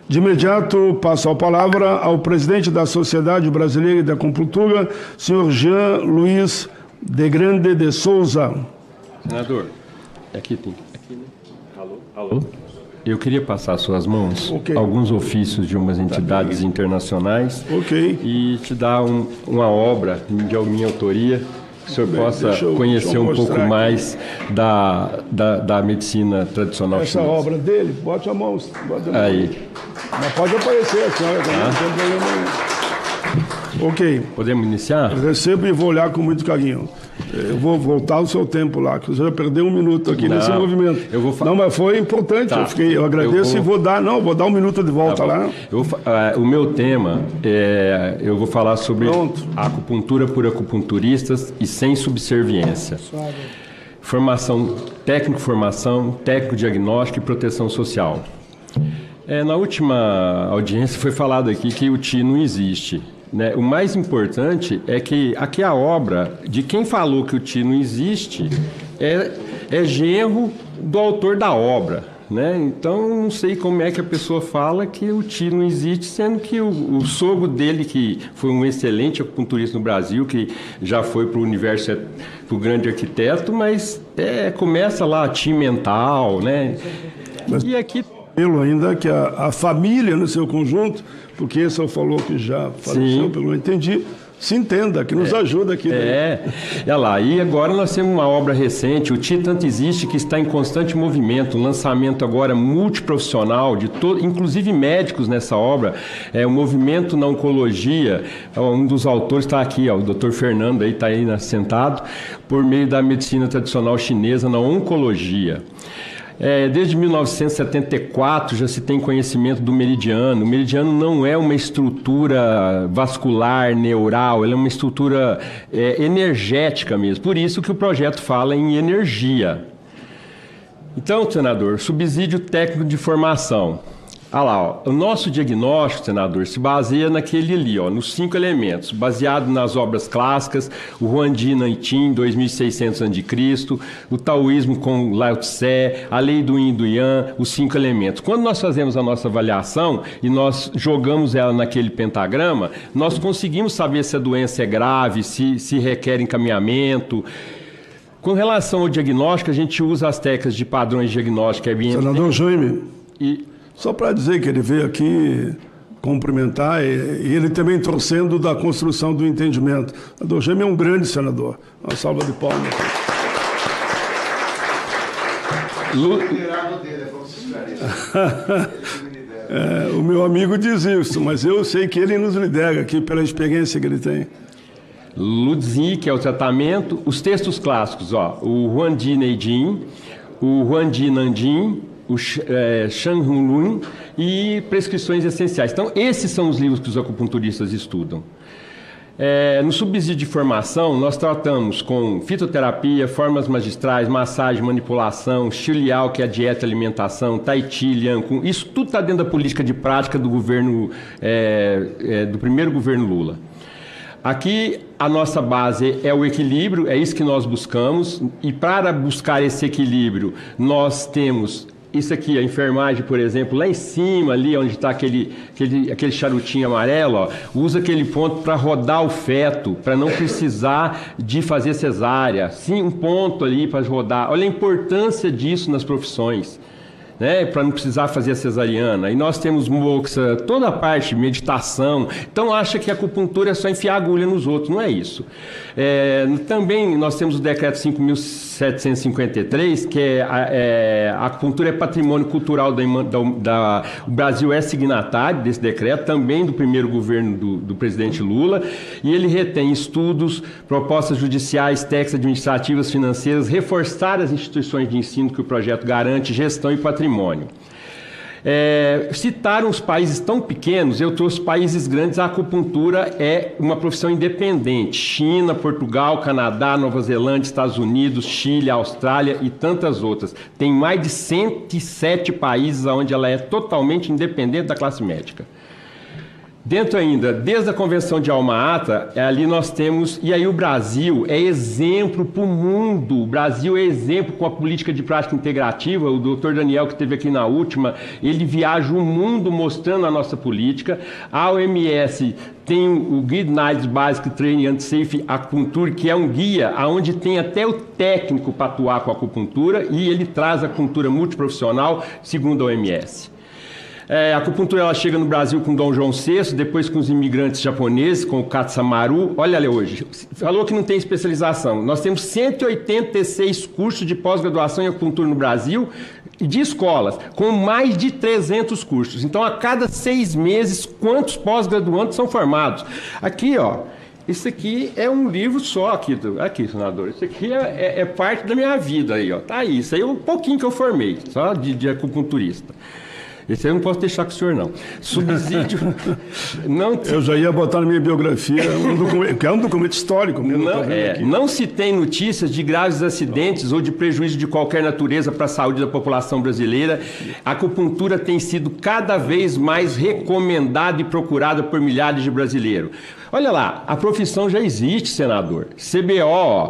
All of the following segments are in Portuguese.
De imediato, passo a palavra ao presidente da Sociedade Brasileira de Acupuntura, senhor Jean Luiz de Grande de Souza. Senador, aqui tem. Aqui, né? Alô? Alô? Eu queria passar às suas mãos alguns ofícios de umas entidades internacionais e te dar uma obra de minha autoria, que o senhor possa conhecer um pouco mais da medicina tradicional chinesa. Essa obra dele, bote a mão. Aí. Mas pode aparecer, a senhora também, não tem problema nenhum. Ok. Podemos iniciar? Eu recebo e vou olhar com muito carinho. Eu vou voltar o seu tempo lá, que você já perdeu um minuto aqui nesse movimento. Não, mas foi importante. Tá. Eu agradeço e vou dar um minuto de volta lá. O meu tema eu vou falar sobre acupuntura por acupunturistas e sem subserviência. Formação, técnico diagnóstico e proteção social. Na última audiência foi falado aqui que o TI não existe. Né? O mais importante é que aqui a obra de quem falou que o TI não existe é genro do autor da obra. Né? Então, não sei como é que a pessoa fala que o TI não existe, sendo que o sogro dele, que foi um excelente acupunturista no Brasil, que já foi para o universo, para o grande arquiteto, mas começa lá TI mental, né? E aqui... ainda que a família no seu conjunto, porque esse eu falou que já faleceu, pelo que eu entendi, se entenda, que nos ajuda aqui. Olha lá, e agora nós temos uma obra recente, o TI Tanto Existe, que está em constante movimento, um lançamento agora multiprofissional, inclusive médicos nessa obra, o movimento na oncologia, um dos autores está aqui, o Dr. Fernando está aí sentado, por meio da medicina tradicional chinesa na oncologia. Desde 1974 já se tem conhecimento do meridiano. O meridiano não é uma estrutura vascular, neural, ele é uma estrutura energética mesmo. Por isso que o projeto fala em energia. Então, senador, subsídio técnico de formação. Olha lá, o nosso diagnóstico, senador, se baseia naquele ali, nos 5 elementos, baseado nas obras clássicas, o Huangdi Nantin, 2600 a.C., o taoísmo com Lao Tse, a lei do Yin e do Yang, os 5 elementos. Quando nós fazemos a nossa avaliação e nós jogamos ela naquele pentagrama, nós conseguimos saber se a doença é grave, se requer encaminhamento. Com relação ao diagnóstico, a gente usa as técnicas de padrões de diagnóstico. Senador Jaime, só para dizer que ele veio aqui cumprimentar e ele também torcendo da construção do entendimento. O senador Jaime é um grande senador. Uma salva de palmas. O meu amigo diz isso, mas eu sei que ele nos lidera aqui pela experiência que ele tem. Luzi, que é o tratamento, os textos clássicos, o Huangdi Neijing, o Huangdi Nanjing, o Shan Hunlun e prescrições essenciais. Então, esses são os livros que os acupunturistas estudam. No subsídio de formação, nós tratamos com fitoterapia, formas magistrais, massagem, manipulação, Xiliao, que é a dieta e alimentação, Tai Chi, Liang Kun. Isso tudo está dentro da política de prática do governo, do primeiro governo Lula. Aqui a nossa base é o equilíbrio, é isso que nós buscamos, e para buscar esse equilíbrio nós temos isso aqui, a enfermagem, por exemplo, lá em cima, ali onde está aquele charutinho amarelo, usa aquele ponto para rodar o feto, para não precisar de fazer cesárea. Sim, um ponto ali para rodar. Olha a importância disso nas profissões. Né, para não precisar fazer a cesariana. E nós temos moxa, toda a parte, meditação. Então acha que a acupuntura é só enfiar agulha nos outros. Não é isso. Também nós temos o decreto 5.753, que a acupuntura é patrimônio cultural o Brasil é signatário desse decreto, também do primeiro governo do presidente Lula, e ele retém estudos, propostas judiciais, técnicas administrativas, financeiras, reforçar as instituições de ensino que o projeto garante, gestão e patrimônio. Citaram os países tão pequenos, eu trouxe países grandes, a acupuntura é uma profissão independente. China, Portugal, Canadá, Nova Zelândia, Estados Unidos, Chile, Austrália e tantas outras. Tem mais de 107 países onde ela é totalmente independente da classe médica. Dentro ainda, desde a Convenção de Alma-Ata, ali nós temos, e aí o Brasil é exemplo para o mundo, o Brasil é exemplo com a política de prática integrativa, o doutor Daniel que esteve aqui na última, ele viaja o mundo mostrando a nossa política, a OMS tem o Guidelines Basic Training and Safe Acupuncture, que é um guia onde tem até o técnico para atuar com a acupuntura, e ele traz a acupuntura multiprofissional, segundo a OMS. A acupuntura ela chega no Brasil com Dom João VI, depois com os imigrantes japoneses, com o Katsamaru. Olha ali hoje, falou que não tem especialização. Nós temos 186 cursos de pós-graduação em acupuntura no Brasil, de escolas, com mais de 300 cursos. Então, a cada 6 meses, quantos pós-graduantes são formados? Aqui, ó, isso aqui é um livro só, aqui, senador. Isso aqui é parte da minha vida aí, ó. Tá aí, isso aí é um pouquinho que eu formei, só de acupunturista. Esse aí eu não posso deixar com o senhor, não. Subsídio... não eu já ia botar na minha biografia, que é um documento histórico. Não se tem notícias de graves acidentes ou de prejuízo de qualquer natureza para a saúde da população brasileira. A acupuntura tem sido cada vez mais recomendada e procurada por milhares de brasileiros. Olha lá, a profissão já existe, senador. CBO,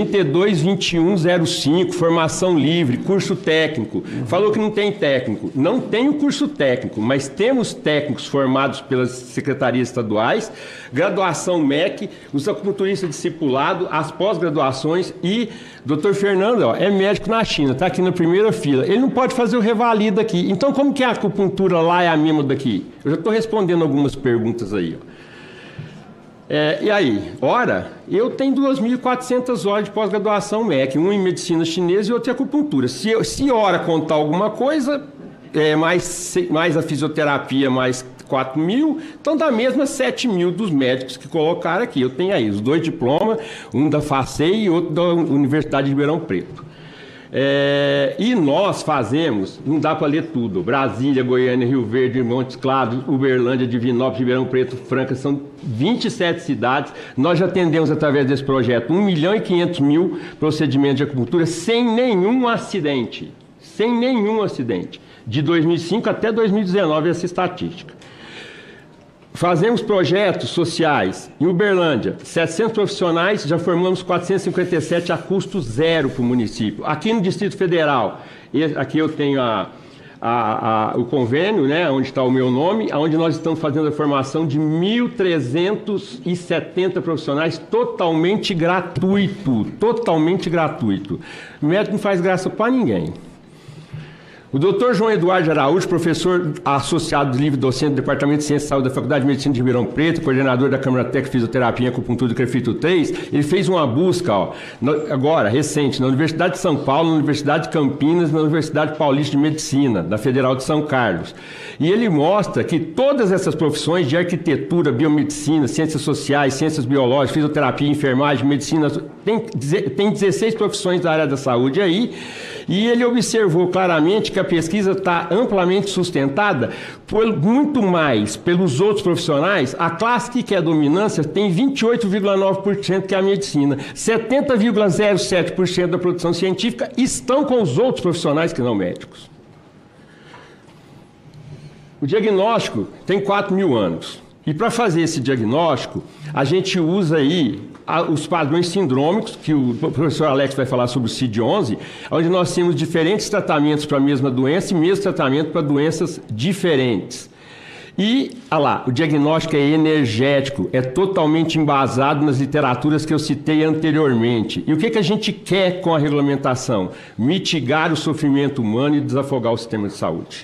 322105, formação livre, curso técnico. Falou que não tem técnico. Não tem o curso técnico, mas temos técnicos formados pelas secretarias estaduais, graduação MEC, os acupunturistas discipulados, as pós-graduações e doutor Fernando é médico na China, está aqui na primeira fila. Ele não pode fazer o revalida aqui. Então, como que a acupuntura lá é a mesma daqui? Eu já estou respondendo algumas perguntas aí, ó. E aí, eu tenho 2.400 horas de pós-graduação MEC, uma em medicina chinesa e outra em acupuntura. Se hora contar alguma coisa, mais a fisioterapia, mais 4.000, então dá mesmo 7.000 dos médicos que colocaram aqui. Eu tenho aí os 2 diplomas, um da FACEI e outro da Universidade de Ribeirão Preto. E nós fazemos, não dá para ler tudo, Brasília, Goiânia, Rio Verde, Montes Claros, Uberlândia, Divinópolis, Ribeirão Preto, Franca, são 27 cidades. Nós já atendemos através desse projeto 1.500.000 procedimentos de acupuntura sem nenhum acidente. Sem nenhum acidente. De 2005 até 2019 essa estatística. Fazemos projetos sociais em Uberlândia, 700 profissionais, já formamos 457 a custo zero para o município. Aqui no Distrito Federal, aqui eu tenho o convênio, né, onde está o meu nome, onde nós estamos fazendo a formação de 1.370 profissionais totalmente gratuito. Totalmente gratuito. O médico não faz graça para ninguém. O doutor João Eduardo Araújo, professor associado livre docente do Departamento de Ciência e Saúde da Faculdade de Medicina de Ribeirão Preto, coordenador da Câmara Técnica Fisioterapia e Acupuntura do CREFITO 3, ele fez uma busca, agora, recente, na Universidade de São Paulo, na Universidade de Campinas, na Universidade Paulista de Medicina, da Federal de São Carlos. E ele mostra que todas essas profissões de arquitetura, biomedicina, ciências sociais, ciências biológicas, fisioterapia, enfermagem, medicina, tem 16 profissões da área da saúde aí, e ele observou claramente que a pesquisa está amplamente sustentada muito mais pelos outros profissionais. A classe que quer dominância tem 28,9% que é a medicina. 70,07% da produção científica estão com os outros profissionais que não médicos. O diagnóstico tem 4.000 anos. E para fazer esse diagnóstico, a gente usa aí os padrões sindrômicos, que o professor Alex vai falar sobre o CID-11, onde nós temos diferentes tratamentos para a mesma doença e mesmo tratamento para doenças diferentes. E, o diagnóstico é energético, é totalmente embasado nas literaturas que eu citei anteriormente. E o que a gente quer com a regulamentação? Mitigar o sofrimento humano e desafogar o sistema de saúde.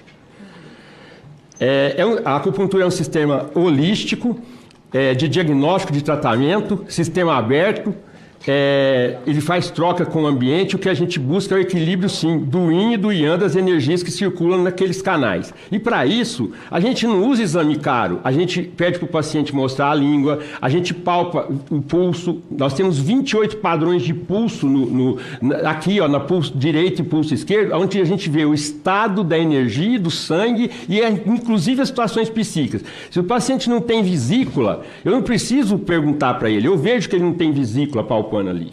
A acupuntura é um sistema holístico, de diagnóstico, de tratamento, sistema aberto, ele faz troca com o ambiente. O que a gente busca é o equilíbrio, sim, do yin e do yang, das energias que circulam naqueles canais. E para isso, a gente não usa exame caro, a gente pede para o paciente mostrar a língua, a gente palpa o pulso. Nós temos 28 padrões de pulso aqui, na pulso direito e pulso esquerdo, onde a gente vê o estado da energia, do sangue e inclusive as situações psíquicas. Se o paciente não tem vesícula, eu não preciso perguntar para ele, eu vejo que ele não tem vesícula palpando ali.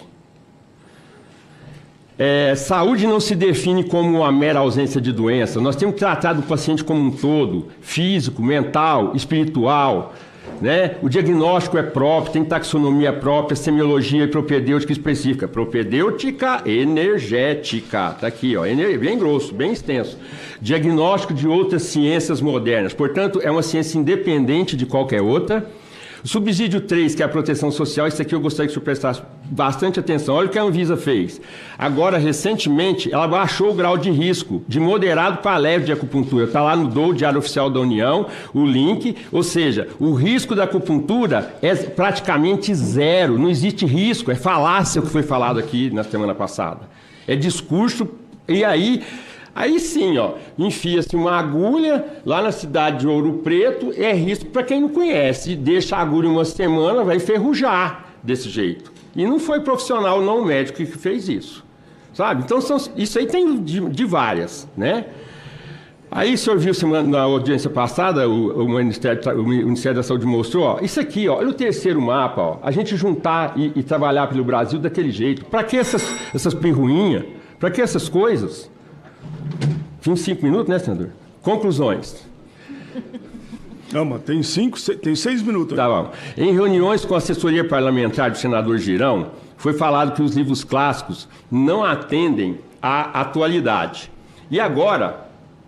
Saúde não se define como uma mera ausência de doença. Nós temos que tratar do paciente como um todo, físico, mental, espiritual. né? O diagnóstico é próprio, tem taxonomia própria, semiologia e propedêutica específica. Propedêutica energética, tá aqui, ó, bem grosso, bem extenso. Diagnóstico de outras ciências modernas, portanto, é uma ciência independente de qualquer outra. O subsídio 3, que é a proteção social, isso aqui eu gostaria que o senhor prestasse bastante atenção. Olha o que a Anvisa fez. Agora, recentemente, ela baixou o grau de risco, de moderado para leve de acupuntura. Está lá no DOU, Diário Oficial da União, o link. Ou seja, o risco da acupuntura é praticamente zero. Não existe risco, é falácia o que foi falado aqui na semana passada. É discurso, e Aí sim, ó, enfia-se uma agulha lá na cidade de Ouro Preto, é risco para quem não conhece. Deixa a agulha uma semana, vai enferrujar desse jeito. E não foi profissional, não médico, que fez isso. Sabe? Então, isso aí tem de várias, né? Aí o senhor viu na audiência passada, o Ministério da Saúde mostrou, ó, isso aqui, ó, olha o terceiro mapa, ó, a gente juntar e trabalhar pelo Brasil daquele jeito. Para que essas pirruinhas? Para que essas coisas? 25 minutos, né, senador? Conclusões. Não, mas tem 6 minutos. Tá bom. Em reuniões com a assessoria parlamentar do senador Girão, foi falado que os livros clássicos não atendem à atualidade. E agora,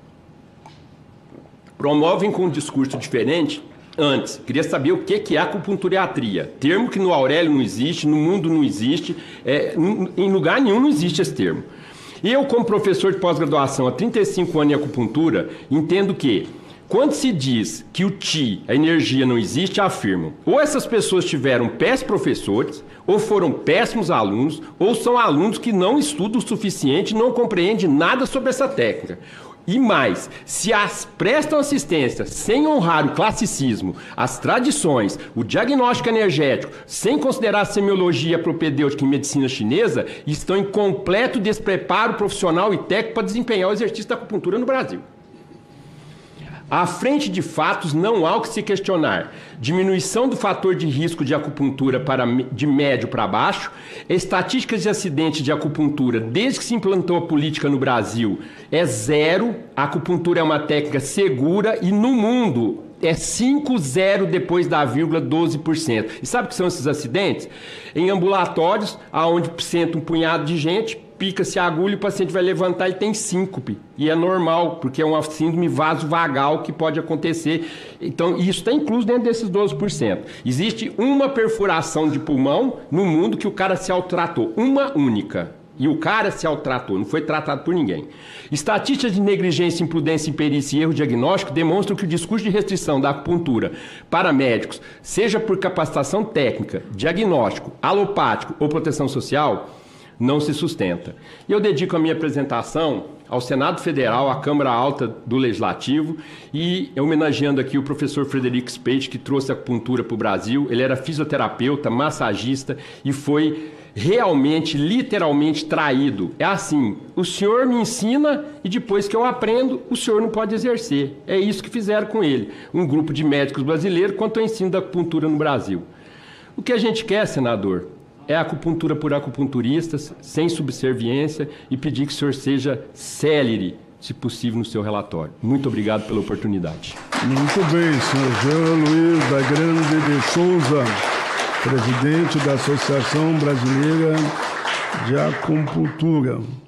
promovem com um discurso diferente. Antes, queria saber o que é acupunturiatria. Termo que no Aurélio não existe, no mundo não existe, em lugar nenhum não existe esse termo. Eu, como professor de pós-graduação há 35 anos em acupuntura, entendo que, quando se diz que o Qi, a energia, não existe, afirmo, ou essas pessoas tiveram péssimos professores, ou foram péssimos alunos, ou são alunos que não estudam o suficiente e não compreendem nada sobre essa técnica. E mais, se prestam assistência sem honrar o classicismo, as tradições, o diagnóstico energético, sem considerar a semiologia propedêutica em medicina chinesa, estão em completo despreparo profissional e técnico para desempenhar o exercício da acupuntura no Brasil. À frente de fatos, não há o que se questionar. Diminuição do fator de risco de acupuntura de médio para baixo, estatísticas de acidente de acupuntura desde que se implantou a política no Brasil é zero, a acupuntura é uma técnica segura e no mundo é 5,0 depois da vírgula 12%. E sabe o que são esses acidentes? Em ambulatórios, onde senta um punhado de gente, pica-se a agulha e o paciente vai levantar e tem síncope. E é normal, porque é uma síndrome vasovagal que pode acontecer. Então, isso está incluso dentro desses 12%. Existe uma perfuração de pulmão no mundo que o cara se autotratou. Uma única. E o cara se autotratou, não foi tratado por ninguém. Estatísticas de negligência, imprudência, imperícia e erro diagnóstico demonstram que o discurso de restrição da acupuntura para médicos, seja por capacitação técnica, diagnóstico, alopático ou proteção social, não se sustenta. E eu dedico a minha apresentação ao Senado Federal, à Câmara Alta do Legislativo, e homenageando aqui o professor Frederico Speit, que trouxe a acupuntura para o Brasil. Ele era fisioterapeuta, massagista e foi realmente, literalmente traído. É assim, o senhor me ensina e depois que eu aprendo, o senhor não pode exercer. É isso que fizeram com ele. Um grupo de médicos brasileiros quanto ao ensino da acupuntura no Brasil. O que a gente quer, senador, é acupuntura por acupunturistas, sem subserviência, e pedir que o senhor seja célere, se possível, no seu relatório. Muito obrigado pela oportunidade. Muito bem, senhor Jean Luiz da Grande de Souza, presidente da Associação Brasileira de Acupuntura.